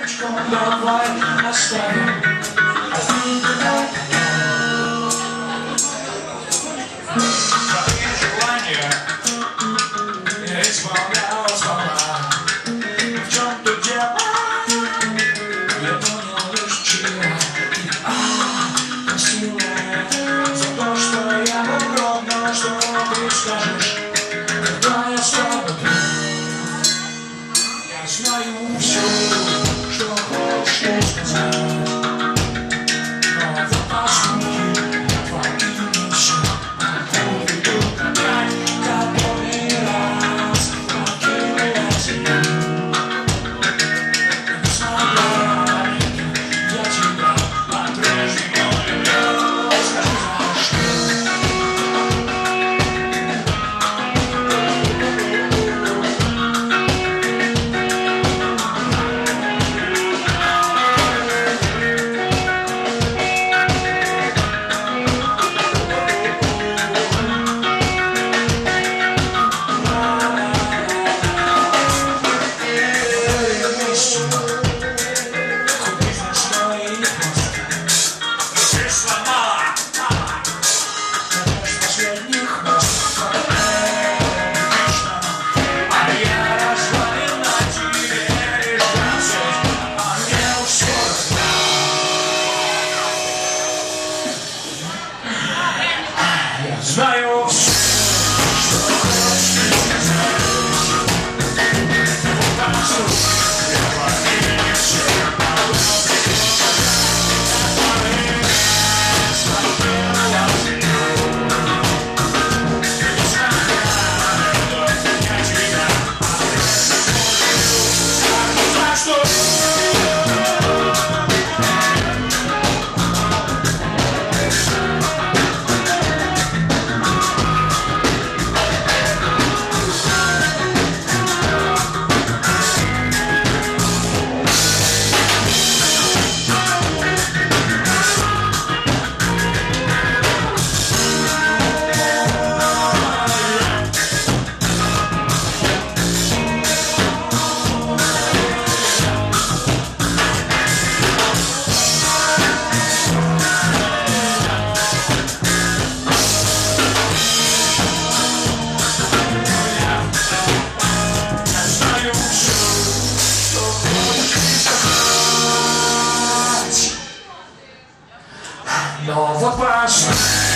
Давай оставим. Твои желания я исполнял сполна. В чем тут дело? Я понял лишь вчера. Красивая за то, что я был ровно, что ты скажешь, когда я свободен. Я знаю все, что хочешь сказать. Знаю все, что хочешь сказать. Но вот пошла.